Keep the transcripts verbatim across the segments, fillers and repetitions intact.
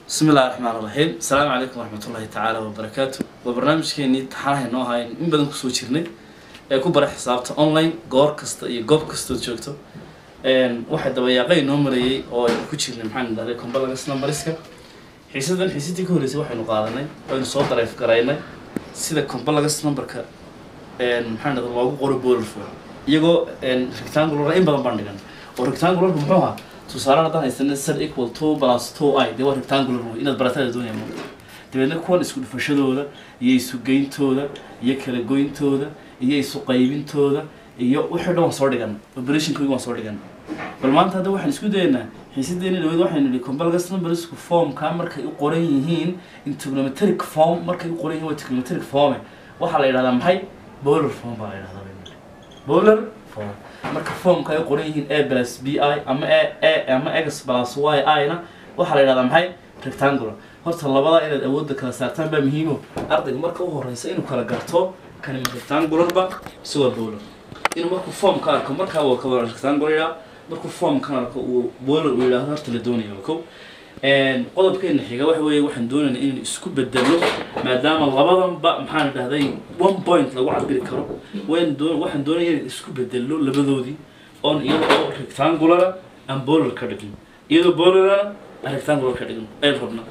بسم الله الرحمن الرحيم السلام عليكم ورحمة الله تعالى وبركاته وبرنامج كيني تحاله نوعه إن بدن كسو شرني كوبر حسابته أونلاين جور كست يجوب كستو شوكتو إن واحد دبياقي نمري أو كوتشرني محن ده لكم بلغ سلام بريسكا حسيدا حسيتي كوريسي واحد نقاضني وين صوت رأي فكرينا سيدا كم بلغ سلام بركة إن محن ده الله قرب بولفو يجو إن ركتانغول رأي بدن بندقن وركتانغول بمحوها tusaalana hadaan haysana z equal two plus two I dee waa rectangular way inaad baratada doonaya mo dabeedna kuwan isku dhufashadooda iyo isu geyntooda iyo kala goyntooda iyo isu qaybintooda iyo wixii dhan soo dhigan operationkooda waan soo dhigan bal maanta hadda waxaan isku daynaa xiisadeena dhaweyd waxaynu nidhi complex numbers form ka markay u qoran yihiin in trigonometric form markay u qoran yihiin waa trigonometric form waxa la yiraahdaa maxay Euler form baa la yiraahdaa Euler form marka form ka ay qoran yihiin a plus b I ama a a ama x plus y I na waxa la yiraahdaa maxay rectangular horta labada inaad awood kala saartaan baa muhiim ah ardayga marka uu horeysa inuu kala garto kan rectangular ba soo Euler inuu marka form ka arko marka uu ka wada rectangular marka form ka arko uu Euler uu yiraahdo horta la doonayo ko een qodobkeena xiga waxa weeye waxaan doonaynaa in isku bedelo maadaama labadan ba maxaan dhahday one point lagu cabiri karo waan doon waxaan doonayaa in isku bedelo labadoodii on iyadoo rectangular and Euler ka dhigno iyadoo Euler and rectangular ka dhigno ay rabna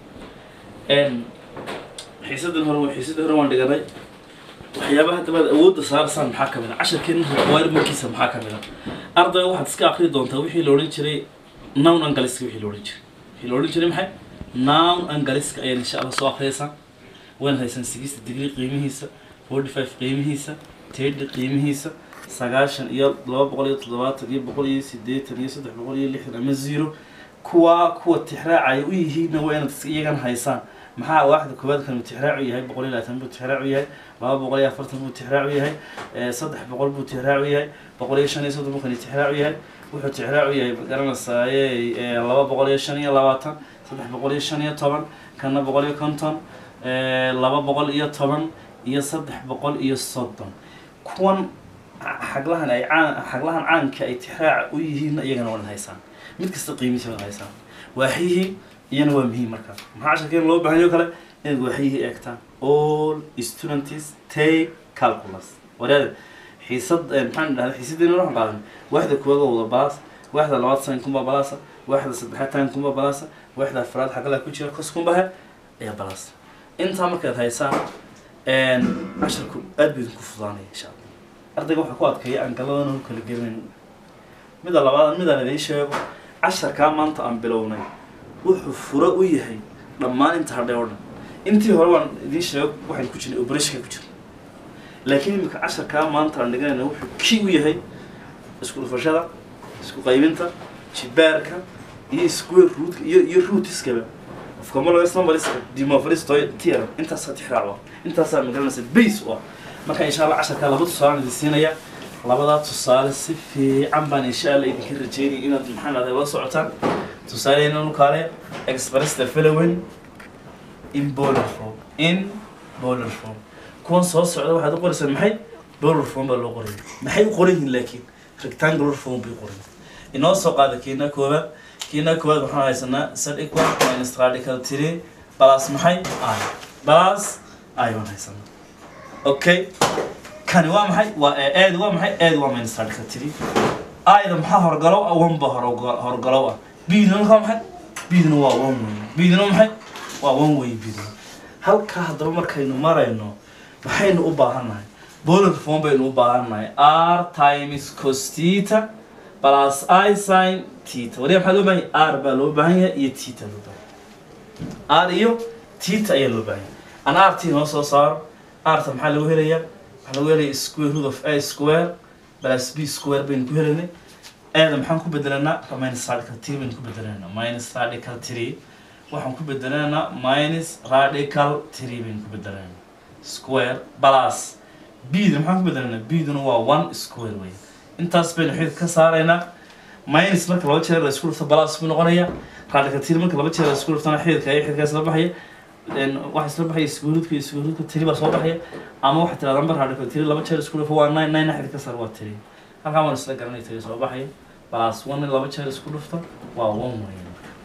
een xiisadan hore xiisadan hore waan dhiganay waxyaabaha dabada awoodda saarsan maxaa kamid ah casharkeena wayr markiisa maxaa kamid ah ardayga waxaad iska akhri doontaa wixii la oran jiray noun angle wixii la oran jiray في الأوريج اللي محي noun أنجليسك أيه إن شاء الله سواء خيسا وين هيسن sixty degree قيمة هيسا forty-five قيمة هيسا thirty قيمة هيسا سجاشن يل لو بقولي طلبات تجيب بقولي سديت تجيب صدق بقولي اللي إحنا مزيرو كوا كوا تحرق عيوي هي نوين تسيجان هيسان محا واحد كواد كانوا تحرقوا هاي بقولي لا تنبو تحرقوا هاي ما بقولي أفرت بو تحرقوا هاي صدق بقول بو تحرقوا هاي بقولي شان يصدق ممكن تحرقوا هاي wuxuu tixraaciyay garanaysaay laba boqol iyo shan iyo labaatan saddex boqol iyo shan iyo toban kana boqol iyo konton ee laba boqol iyo toban iyo saddex boqol iyo soddon kuwan xaglahan ay caan xaglahan caanka ay tixraac u yihiin iyagana waan haysaan mid kasta qiimihiisa waan haysaan waaxihi iyana waa muhiim marka maxaa shaqeyn loo baahan yahay kale in waaxihi eegtaan all students take calculus wadaad حسد محن هذا حسد إنه راح قادم واحدة كوجا ولا باص واحدة لوات سين كم ببلاصة واحدة سبحتين كم ببلاصة واحدة أفراد حق لك كل قص كم بها يا بلاصة أنت عمرك هاي ساعة إن عشركم أدبي كفلاني إن شاء الله أرضي واحد قوات كي أنقلونه كل جيرين مدة لبعض مدة لذي شاب عشر كام أنت أم بلوني وحفرة وياهي لما أنت هردورنا أنت هروان ذي شاب واحد كوتشين أبرشك كوتشين لكن إمك عشر كام مانتر عندنا إنه كي وياهي اسكو الفرشة اسكو قيمتها شباركها هي سكوير روت ي روت إسكابه فكمل الله يسمى بالإسك دي ما فريس طيب تيرا أنت ساتحرعوا أنت صار مقالنا سبيس وا ما كان إن شاء الله عشر كلا بطل صار في السنة يا لبضات تصال في عمبان إن شاء الله يذكر الجيري إن المحل هذا وصعتان تصالين نقاله إكسبرس the in Euler form in Euler form كون صوص سعودة واحد يقول اسمه محي Euler form باللو قرين محي قرين لكن rectangular form بيقرين إنه سوق هذا كينا كوبا كينا كوبا بحنا يسنا سر إكوال minus radical three بلاس محي I بلاس I وانا يسنا أوكي كان وام محي وآد وام محي آد وام minus radical three I إذا محي هرجلوا أو هم بهرجلوا بيدنا كم محي بيدنا وام بيدنا محي وام وي بيدنا هل كهذا مركينه مرة إنه maxaynu u baahanahay Euler form baynu u baahanahay r times cos theta plus I sin theta wariya maxaa loo baahan yahay r baa loo baahan yahay iyo theta loo baahan yahay r iyo theta ayaa loo baahan yahay an r t noo soo saaro r ta maxaa lagu helayaa waxaa lagu helayaa square root of a square plus b square baynu ku helaynay aada maxaan ku bedelanaa minus radical three baynu ku bedelanaa minus radical three waxaan ku bedelanaa minus radical three baynu ku bedelanaa square plus b ده محن بدلنا b ده هو one square way انت اسبين حيث كسارينا minus marka laba jeer la isku dhufto plus buu noqonayaa radical three marka laba jeer la isku dhuftana xididka ay xididkaas la baxaya in waxa isla baxay square root ka square root ka three baa soo baxaya ama waxa tiraahdaa number radical three laba jeer isku dhufo waa nine nine xididka sar waa three halka waan isla garanay three soo baxaya plus one laba jeer isku dhufto waa one way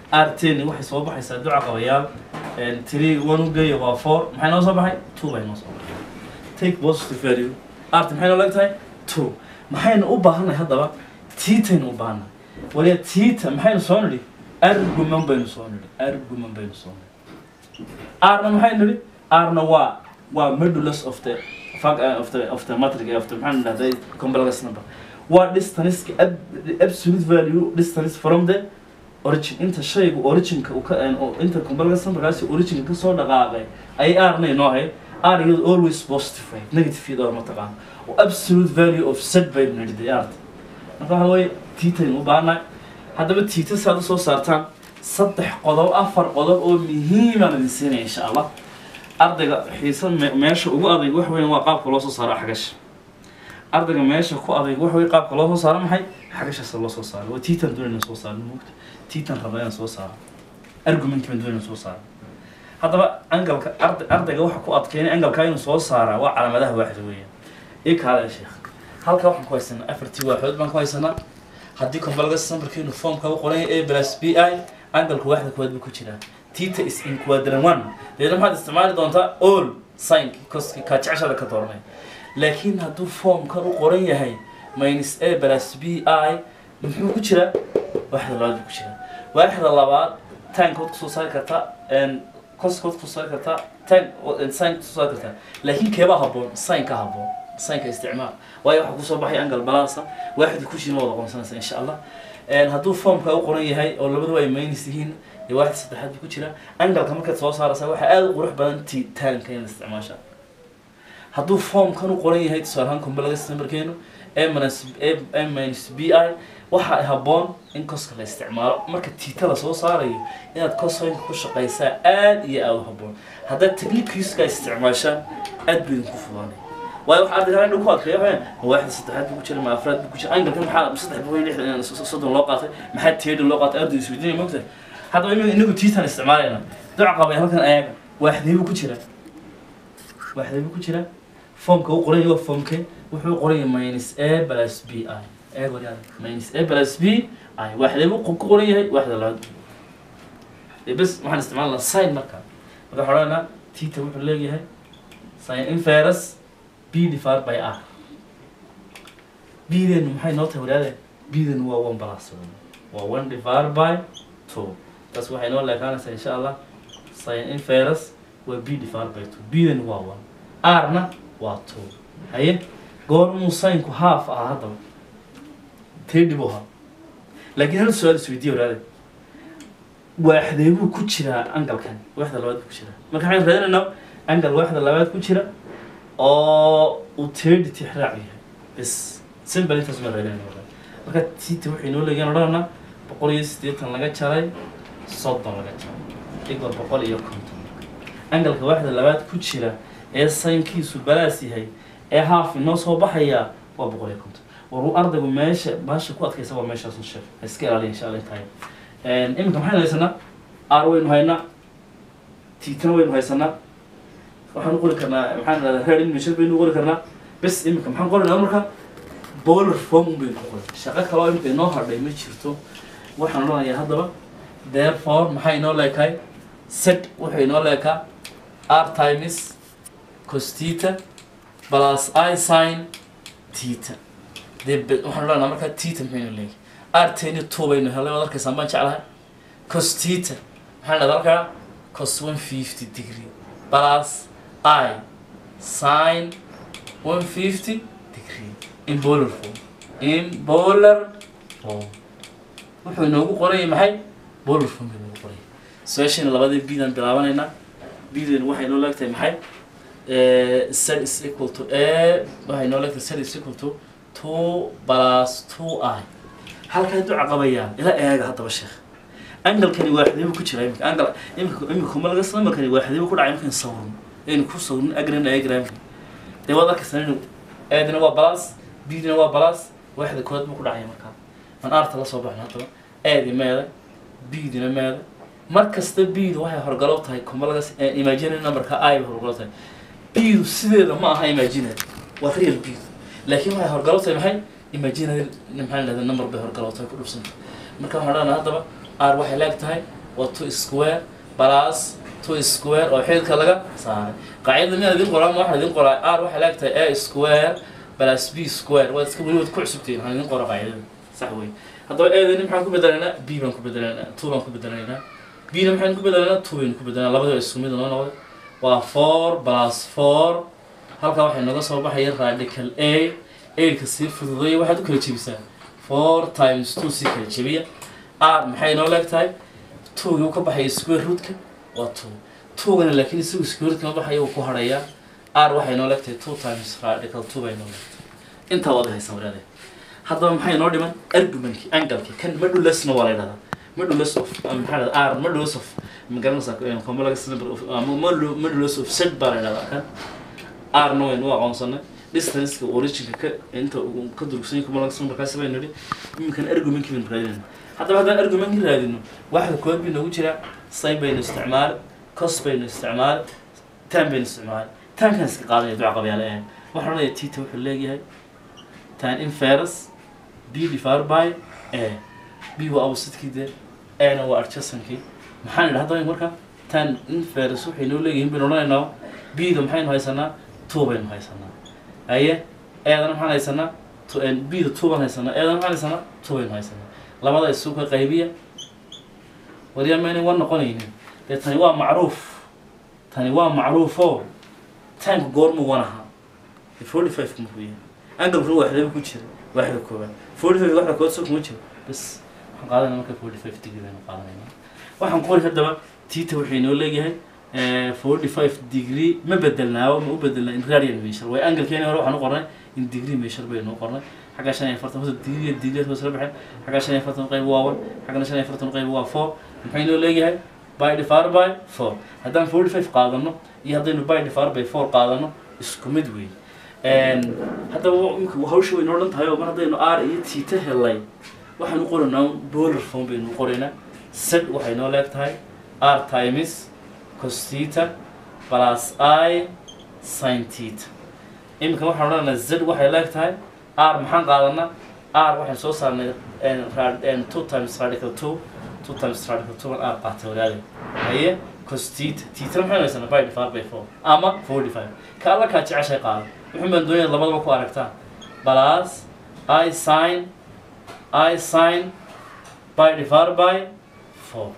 r ten waxay soo baxaysaa duca qabayaal three one u geeyo waa four maxay noo soo baxay two bay noo soo baxay take positive value r maxay noo leegtahay two maxaynu u baahanay haddaba titaynu u baahanay waliya tita maxaynu soo nidhi argument baynu soo nidhi argument baynu soo nidhi rna maxaynu nidhi rna waa waa modulus of the of the of the matrix of the maxaynu dhahday complex number what distance absolute value distance from the origin inta shaygu originka uu ka inta complex numberkaasi origin ka soo dhaqaaqay ay r na inoo hay r is always positive right negative iyadoo ma taqaan oo absolute value of z by nidhi r marka waxa way tita u baahna haddaba tita saad soo saartaan saddex qodob afar qodob oo muhiim ah idin siinay insha Allah ardayga xiisan meesha ugu adag wax weyn waa qaabka loo soo saaro xagash ardayga meesha ku adag wax weyn qaabka loo soo saaro maxay xagash loo soo saaro waa titan doonayna soo saaro mugta titan rabayaan soo saaro argument kan doonayna soo saaro haddaba angalka ardayga waxa ku adkeynay angalka inuu soo saaro waa calaamadaha waaxda weeyaan ee kale sheekh halka waxaan ku haysanaa afartii waaxood baan ku haysanaa haddii complex numberkeenu formka u qoran a plus bi angalku waaxda koowaad buu ku jiraa theta is in quadrant one deedna maxaad isticmaali doontaa all sin cos ka jeceshada ka dooranay laakiin hadduu formkan u qoran yahay minus a plus bi muxuu ku jiraa waaxda labaad buu ku jiraa waaxda labaad tan kood kusoo saari kartaa cos kood kusoo saari kartaa tan sin kusoo saari kartaa laakiin keebaa habboon sin ka habboon sin ka isticmaal waayo waxa kusoo baxay angle balance waaxda ku shino wada qoonsanaysa insha Allah een hadduu formka u qoran yahay oo labadu ay minus yihiin ee waaxda saddexaad ku jira angle-ka markaad soo saaraysa waxa aad u qurux badan tanka in isticmaasha hadduu formkan u qoran yahay tusaalahan complex numberkeenu a minus a minus bi waxa habboon in coska la isticmaalo marka theta la soo saarayo inaad cosine ku shaqeysaa aad iyo aad u habboon hadda technique-kiiska isticmaashaan aad bay ku fududaanay waayo waxa ardayga inuu ku adkeeyo waaxda saddexaad ku jira ma afraad ku jira angle kan maxaa saddex boqol iyo lixdan soddon loo qaatay maxaa teed loo qaatay ardaygu isweydiinay moogtay hadda inagu titan isticmaalayna duca qabay halkan ayaga waaxdeebu ku jira waaxdeebu ku jira formka uu qorayo formka wuxuu qorayo minus a plus bi ee wariyaad minus a plus b waaxdeebu ku qoran yahay waaxda labaad ee bas waxaan isticmaalnaa sin marka waxa xoraana theta wuxuu leeyahay sin inverse b divided by r b then maxay noo tahay wariyaad b then waa one plus waa one divided by two tas waxay noo leeyahay insha Allah sin inverse waa b divided by two b then waa one r na waa two haye goormuu sin ku half ah hadaba تيدبوها لكن هل السؤال السويدي ولا هذا واحد يبغى كشرة أنقل كان واحد اللي كشرة ما كان عندنا إنه أنقل واحد اللي كشرة أو وتيد تحرق عليها بس سيمبل أنت تسمع غيرنا ولا ما كان تيجي تروح ينول لجان ورانا بقول يستيت كان لقى شراي صدق لقى شراي يقول بقول يكون أنقل كواحد اللي كشرة إيه الصين كيس وبلاسي هاي إيه هاف النص هو بحيا وبقول يكون ورو أرضه ماشى ماشى قوات كيس هو ماشى أصلا الشيف هسكر عليه إن شاء الله تايم إن إمتى محنا لسنا أروين هاينا تيتنوين هاي سنة وحنقول كنا محنا هرين مشل بينقول كنا بس إمتى محنا نقول نأمرها بول فوم بينقول شغال كلام بينه هذا يمشيرتو وحنا يا هذا therefore محينا لك هاي set وحينا لك r times cos theta plus I sin theta دب وحنا لنا مركز تيتا محينا لك r تاني two بينه هلا ما ذلك سامبان شعلها cos theta محنا ذلك cos one hundred fifty degree plus I sin one hundred fifty degree in polar form in polar form وحنا نقول قرية محي polar form بنقول قرية سويشين اللي بدي بيدن بلعبنا بيدن واحد نقول لك تمحي z is equal to a واحد نقول لك z is equal to two plus two I هل كان دعاء قبيان إلى إيه هذا الشيخ أنقل كان واحد يبغى كشرة يمكن أنقل يمكن يمكن ما لقى ما كان واحد يبغى كل عام يمكن صورون يعني كل صورون أجرم لا أجرم ده وضع كسرنا أدنى وبلاس بيدنا وبلاس واحد كود بكل عام مكان من أرث الله صباحنا طبعا أدي ماذا بيدنا ماذا مركز تبيد واحد هرجلوت هاي كم لقى إيماجين النمبر كأي هرجلوت هاي بيد سيد ما هاي إيماجين وخير البيد لكن واحد هرجلوت هاي محي إيماجين نمحل هذا النمبر بهرجلوت هاي كل بسنة مركز هرانا هذا R waxay leegtahay waa two square plus two square oo xididka laga saaray qaacida mid idin qoraa ma waxa idin qoraa r waxa la egtahay a square plus b square waa iska weli wad ku cusubtiin waxaan idin qoraa qaacida sax weey haddaba eedani maxaan ku bedelaynaa b baan ku bedelaynaa two baan ku bedelaynaa b na maxaan ku bedelaynaa two baan ku bedelaynaa labadaba isku mid noo noqday waa four plus four halka waxay naga soo baxaya radical a a ka si fududeey waxaad u kala jebisaa four times two si kala jebiya r maxay noo leegtahay two uu ka baxay square root ka waa two two gana laakiin isagu square root ka baxay uu ku haraya r waxay noo leegtahay two times radical two bay noo leegtahay inta wada haysan walaalahay haddaba maxay noo dhiman argument angle kan modulus na wala yiraahdaa modulus of maxaa r modulus of magaranaysa complex number of modulus of set baa la yiraahdaa kan r no in waa aqoonsanay distance ka origin ka inta uu ka durugsan complex number kaas bay nidhi imkan argument kibin raadinayna haddaba haddaan argument ki raadino waxa kood bi nagu jira sin baynu isticmaal cos baynu isticmaal tan baynu isticmaal tan kan iska qaadanaya duca qabyaalay ah waxaan leeyahay theta wuxuu leeyahay tan inverse b divided by a b waa opposite-kii a na waa adjacent-kii maxaan idhaahdaa marka tan inverse wuxuu inoo leeyahay baynu odhanaynaa b da maxaynu haysanaa two baynu haysanaa aye a dana maxaan haysanaa b da two baan haysanaa a dana maxaan haysanaa two baynu haysanaa labada isu ka qaybiya wariya ma inay wan noqonaynin dee tani waa macruuf tani waa macruufo tanka goormu wanaha forty five kuma ku yahay angle ru waxda ku jira waxda kooban forty five waxda kood soo kuma jiro bas waxaan qaadanaa marka forty five degree baynu qaadanayna waxaan qori haddaba theta wuxuu inoo leeyahay forty five degree ma bedelnaa ma u bedelnaa in radian measure way angle keeni hore waxaan u qornay in degree measure baynu qornay xaga shan iyo afartan degree degree soo soo baxay xaga shan iyo afartan qayb waa one xaga shan iyo afartan qayb waa four maxay inoo leeyahay by divided by four haddaan forty five qaadano iyo haddaynu by divided by four qaadano isku mid weyn een haddaba imika hawsha way noo dhan tahay oo mar haddaynu r iyo theta helay waxaan u qoranaa polar form baynu qoraynaa z waxay noo leegtahay r times cos theta plus I sin theta imika waxaan odhanaynaa z waxay leegtahay r maxaan qaadanaa r waxaan soo saarnay n two times radical two two times radical two r qaatay walaalahay haye cos theta theta maxay haysanaa by divided by four ama forty five ka alla ka jeceshay qaado wuxuu baan doonayaa labadaba ku aragtaa plus I sin I sin by divided by four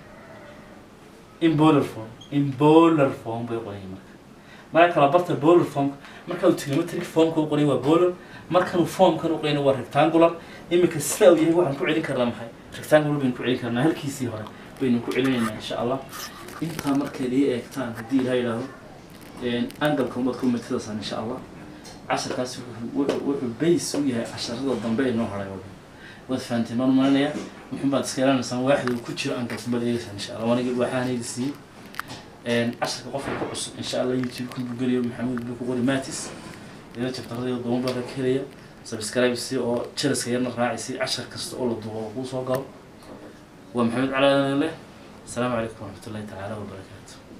in polar form in polar form bay qoray marka marka kala barta polar form marka uu trigonometric form ku qoray waa polar marka uu form kan uu qoray waa rectangular imika sida uu yahay waxaan ku celin karnaa maxay rectangular baynu ku celin karnaa halkiisii hore baynu ku celinaynaa insha Allah inta markay ay eegtaan hadii ilaahay yiraahdo een angle kuma ku metelsan insha Allah casharkaas wuxuu base u yahay casharada dambe ee noo haray wad fahanteen normalnaya wuxuu baad iska ilaalinaysan waaxdu ku jiro angle kuma leeysan insha Allah waniga waxaan idin een casharka qofka ku cusub insha Allah YouTube ku geliyo Maxamed buu ku qori Matis ila chapterada doon baa ka helaya subscribe si oo channel-ka yarna raacisi cashar kasta oo la duubo uu soo galo waa Maxamed Cali Assalamu alaykum wa rahmatullahi ta'ala wa barakatuh.